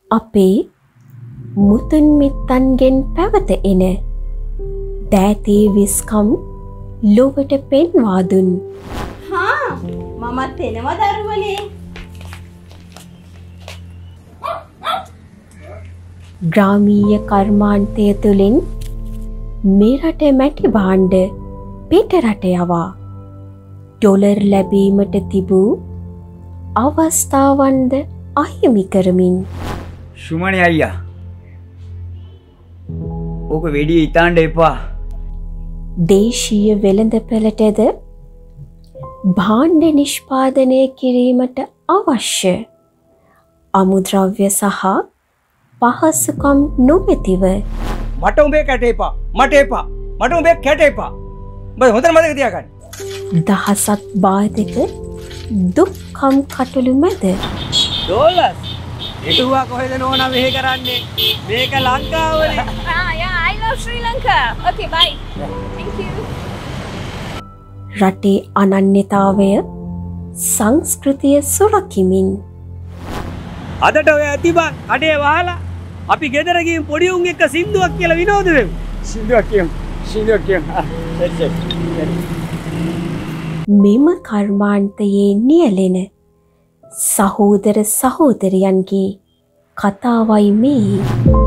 අපේ මුතුන් මිත්තන්ගෙන් පැවත එන දෑතේ විස්කම් ලොවට පෙන්වා දුන්. හා මමත් එනවා දරුවනේ. ග්‍රාමීය කර්මාන්තය තුළින් මේ රට මැටි භාණ්ඩ පිට රට යවා ඩොලර් ලැබීමට තිබූ අවස්ථාවන්ද අහිමි කරමින් සුමනි අයියා ඕක වෙඩි ඉතාන්ඩ එපා. දේශීය වෙළඳපළටද භාණ්ඩ නිෂ්පාදනය කිරීමට අවශ්‍ය අමුද්‍රව්‍ය සහ පහසුකම් නොමැතිව මට උඹේ කැට එපා. මට එපා. මට උඹේ කැට එපා. බයි හොඳට මතක තියාගන්න. දහසක් බාධක දුක්ඛම් කටළු මැද ඩොලර්ස් එටුවා කොහෙද නෝනා මෙහෙ කරන්නේ? මේක ලංකාවනේ. I love Sri Lanka. Okay, bye. Thank you. රටේ අනන්‍යතාවය සංස්කෘතිය සුරකිමින් අදට ඔය ඇති බං කඩේ වහලා අපි ගෙදර ගිහින් පොඩි උන් එක්ක සින්දුවක් කියලා විනෝද වෙමු. සින්දුවක් කියමු. මෙම කර්මාන්තයේ නියැලෙන සහෝදර සහෝදරියන්ගේ කතාවයි මේ.